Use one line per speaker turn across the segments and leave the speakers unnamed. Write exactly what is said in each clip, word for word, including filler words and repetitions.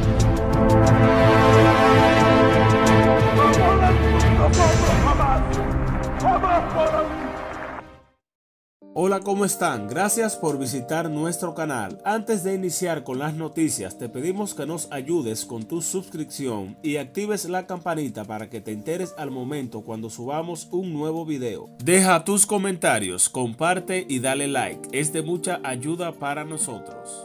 Hola, ¿cómo están? Gracias por visitar nuestro canal. Antes de iniciar con las noticias, te pedimos que nos ayudes con tu suscripción y actives la campanita para que te enteres al momento cuando subamos un nuevo video. Deja tus comentarios, comparte y dale like. Es de mucha ayuda para nosotros.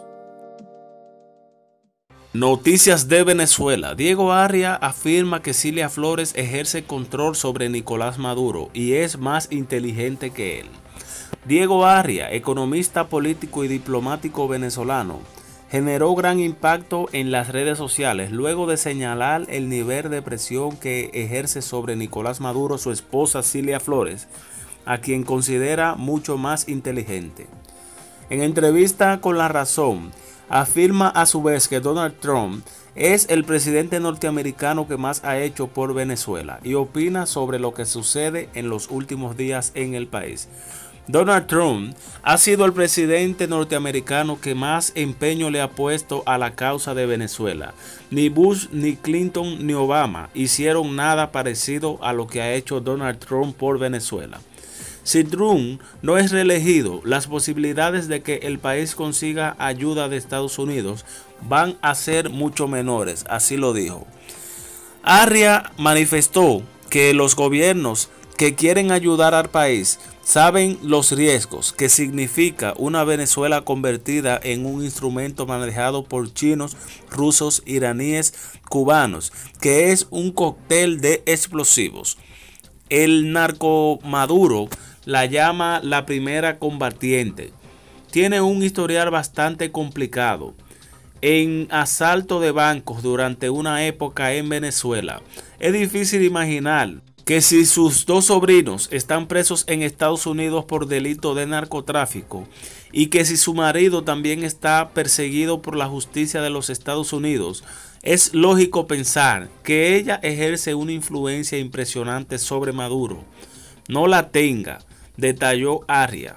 Noticias de Venezuela. Diego Arria afirma que Cilia Flores ejerce control sobre Nicolás Maduro y es más inteligente que él. Diego Arria, economista político y diplomático venezolano, generó gran impacto en las redes sociales luego de señalar el nivel de presión que ejerce sobre Nicolás Maduro su esposa Cilia Flores, a quien considera mucho más inteligente. En entrevista con La Razón, afirma a su vez que Donald Trump es el presidente norteamericano que más ha hecho por Venezuela y opina sobre lo que sucede en los últimos días en el país. Donald Trump ha sido el presidente norteamericano que más empeño le ha puesto a la causa de Venezuela. Ni Bush, ni Clinton, ni Obama hicieron nada parecido a lo que ha hecho Donald Trump por Venezuela. Si Trump no es reelegido, las posibilidades de que el país consiga ayuda de Estados Unidos van a ser mucho menores, así lo dijo. Arria manifestó que los gobiernos que quieren ayudar al país saben los riesgos que significa una Venezuela convertida en un instrumento manejado por chinos, rusos, iraníes, cubanos, que es un cóctel de explosivos. El narco Maduro la llama la primera combatiente. Tiene un historial bastante complicado en asalto de bancos durante una época en Venezuela. Es difícil imaginar que si sus dos sobrinos están presos en Estados Unidos por delito de narcotráfico y que si su marido también está perseguido por la justicia de los Estados Unidos, es lógico pensar que ella ejerce una influencia impresionante sobre Maduro. No la tenga, detalló Arria.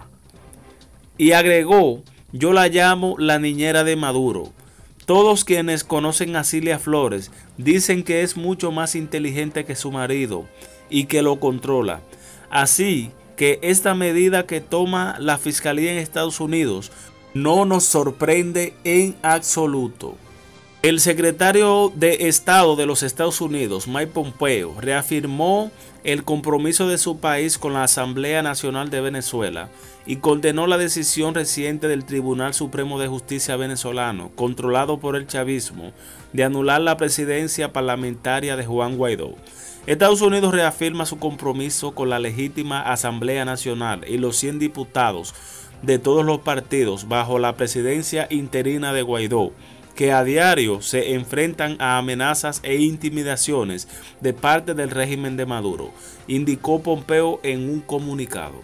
Y agregó, yo la llamo la niñera de Maduro. Todos quienes conocen a Cilia Flores dicen que es mucho más inteligente que su marido y que lo controla. Así que esta medida que toma la Fiscalía en Estados Unidos no nos sorprende en absoluto. El secretario de Estado de los Estados Unidos, Mike Pompeo, reafirmó el compromiso de su país con la Asamblea Nacional de Venezuela y condenó la decisión reciente del Tribunal Supremo de Justicia venezolano, controlado por el chavismo, de anular la presidencia parlamentaria de Juan Guaidó. Estados Unidos reafirma su compromiso con la legítima Asamblea Nacional y los cien diputados de todos los partidos bajo la presidencia interina de Guaidó, que a diario se enfrentan a amenazas e intimidaciones de parte del régimen de Maduro, indicó Pompeo en un comunicado.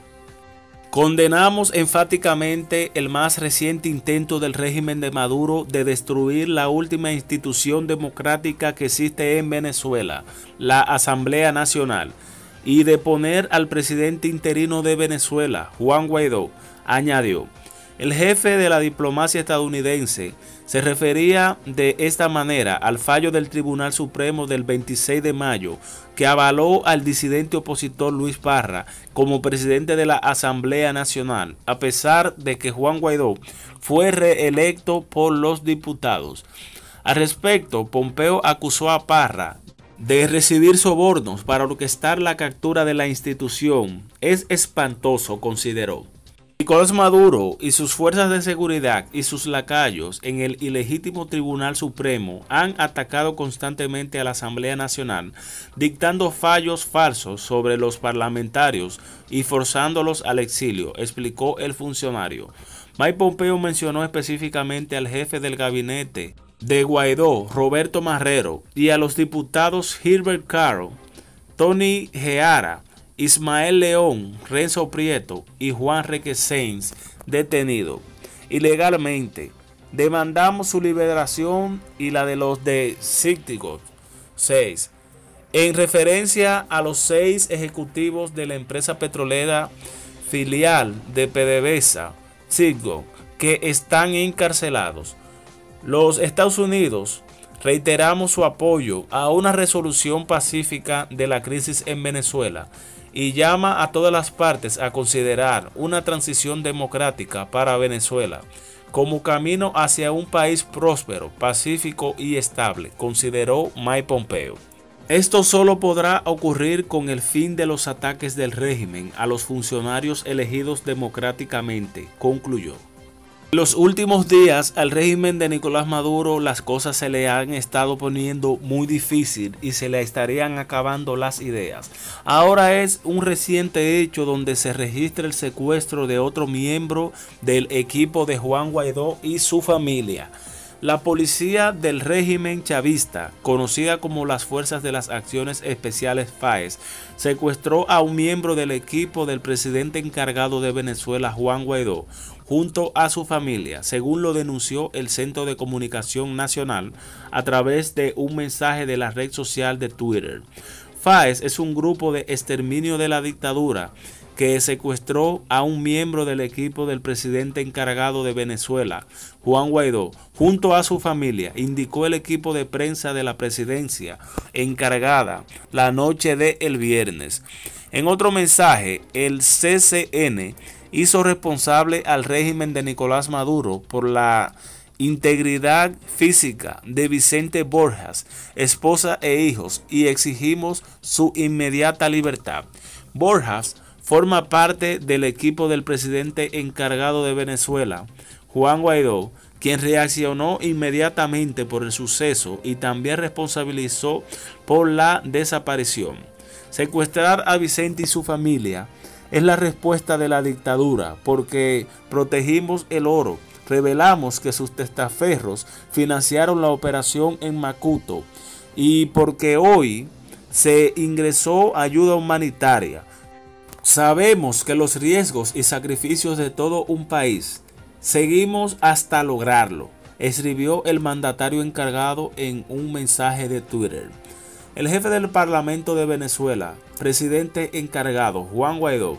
Condenamos enfáticamente el más reciente intento del régimen de Maduro de destruir la última institución democrática que existe en Venezuela, la Asamblea Nacional, y de poner al presidente interino de Venezuela, Juan Guaidó, añadió. El jefe de la diplomacia estadounidense se refería de esta manera al fallo del Tribunal Supremo del veintiséis de mayo que avaló al disidente opositor Luis Parra como presidente de la Asamblea Nacional, a pesar de que Juan Guaidó fue reelecto por los diputados. Al respecto, Pompeo acusó a Parra de recibir sobornos para orquestar la captura de la institución. Es espantoso, consideró. Nicolás Maduro y sus fuerzas de seguridad y sus lacayos en el ilegítimo Tribunal Supremo han atacado constantemente a la Asamblea Nacional, dictando fallos falsos sobre los parlamentarios y forzándolos al exilio, explicó el funcionario. Mike Pompeo mencionó específicamente al jefe del gabinete de Guaidó, Roberto Marrero, y a los diputados Gilbert Carro, Tony Geara, Ismael León, Renzo Prieto y Juan Requesens, detenidos ilegalmente. Demandamos su liberación y la de los de Cítricos. seis. En referencia a los seis ejecutivos de la empresa petrolera filial de PDVSA, Citgo, que están encarcelados. Los Estados Unidos reiteramos su apoyo a una resolución pacífica de la crisis en Venezuela y llama a todas las partes a considerar una transición democrática para Venezuela como camino hacia un país próspero, pacífico y estable, consideró Mike Pompeo. Esto solo podrá ocurrir con el fin de los ataques del régimen a los funcionarios elegidos democráticamente, concluyó. En los últimos días al régimen de Nicolás Maduro las cosas se le han estado poniendo muy difícil y se le estarían acabando las ideas. Ahora es un reciente hecho donde se registra el secuestro de otro miembro del equipo de Juan Guaidó y su familia. La policía del régimen chavista, conocida como las Fuerzas de las Acciones Especiales FAES, secuestró a un miembro del equipo del presidente encargado de Venezuela, Juan Guaidó, junto a su familia, según lo denunció el Centro de Comunicación Nacional a través de un mensaje de la red social de Twitter. FAES es un grupo de exterminio de la dictadura que secuestró a un miembro del equipo del presidente encargado de Venezuela, Juan Guaidó, junto a su familia, indicó el equipo de prensa de la presidencia encargada la noche del viernes. En otro mensaje, el C C N hizo responsable al régimen de Nicolás Maduro por la integridad física de Vicente Borjas, esposa e hijos, y exigimos su inmediata libertad. Borjas forma parte del equipo del presidente encargado de Venezuela, Juan Guaidó, quien reaccionó inmediatamente por el suceso y también responsabilizó por la desaparición. Secuestrar a Vicente y su familia es la respuesta de la dictadura porque protegimos el oro. Revelamos que sus testaferros financiaron la operación en Macuto y porque hoy se ingresó ayuda humanitaria. Sabemos que los riesgos y sacrificios de todo un país seguimos hasta lograrlo, escribió el mandatario encargado en un mensaje de Twitter. El jefe del Parlamento de Venezuela, presidente encargado Juan Guaidó,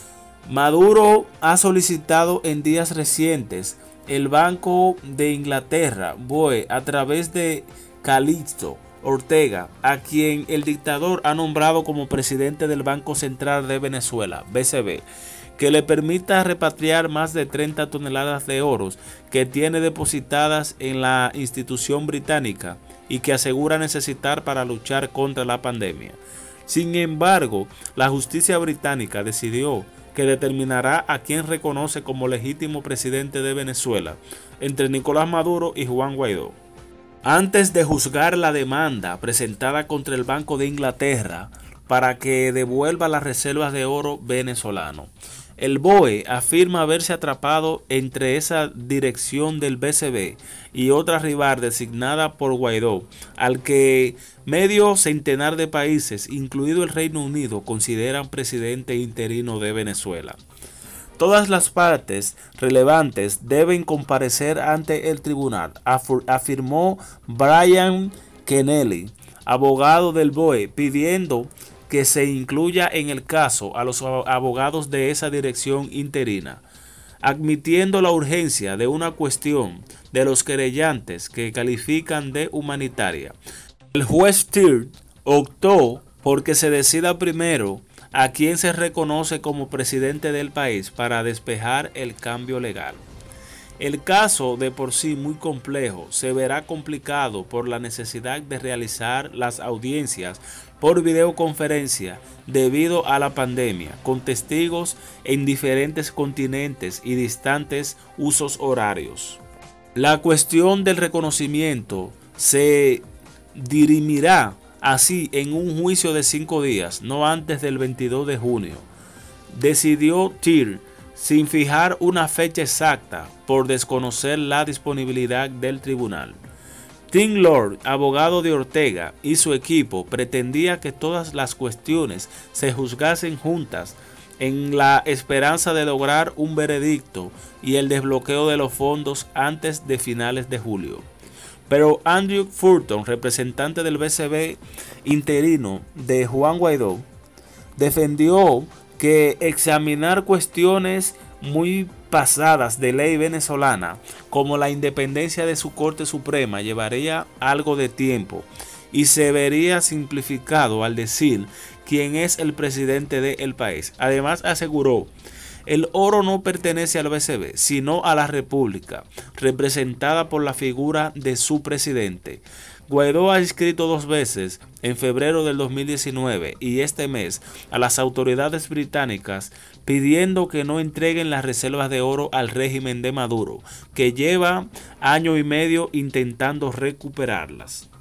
Maduro ha solicitado en días recientes el Banco de Inglaterra, B O E, a través de Calixto Ortega, a quien el dictador ha nombrado como presidente del Banco Central de Venezuela, B C B, que le permita repatriar más de treinta toneladas de oro que tiene depositadas en la institución británica y que asegura necesitar para luchar contra la pandemia. Sin embargo, la justicia británica decidió que determinará a quien reconoce como legítimo presidente de Venezuela entre Nicolás Maduro y Juan Guaidó. Antes de juzgar la demanda presentada contra el Banco de Inglaterra para que devuelva las reservas de oro venezolano, el B O E afirma haberse atrapado entre esa dirección del B C B y otra rival designada por Guaidó, al que medio centenar de países, incluido el Reino Unido, consideran presidente interino de Venezuela. Todas las partes relevantes deben comparecer ante el tribunal, afirmó Brian Kennelly, abogado del B O E, pidiendo que se incluya en el caso a los abogados de esa dirección interina, admitiendo la urgencia de una cuestión de los querellantes que califican de humanitaria. El juez Tir optó por que se decida primero a quien se reconoce como presidente del país para despejar el cambio legal. El caso, de por sí muy complejo, se verá complicado por la necesidad de realizar las audiencias por videoconferencia debido a la pandemia, con testigos en diferentes continentes y distantes usos horarios. La cuestión del reconocimiento se dirimirá así en un juicio de cinco días, no antes del veintidós de junio, decidió Tir, sin fijar una fecha exacta por desconocer la disponibilidad del tribunal. Tim Lord, abogado de Ortega, y su equipo pretendía que todas las cuestiones se juzgasen juntas en la esperanza de lograr un veredicto y el desbloqueo de los fondos antes de finales de julio. Pero Andrew Fulton, representante del B C B interino de Juan Guaidó, defendió que examinar cuestiones muy pasadas de ley venezolana, como la independencia de su Corte Suprema, llevaría algo de tiempo y se vería simplificado al decir quién es el presidente del país. Además, aseguró: el oro no pertenece al B C B, sino a la República, representada por la figura de su presidente. Guaidó ha escrito dos veces, en febrero del dos mil diecinueve y este mes, a las autoridades británicas pidiendo que no entreguen las reservas de oro al régimen de Maduro, que lleva año y medio intentando recuperarlas.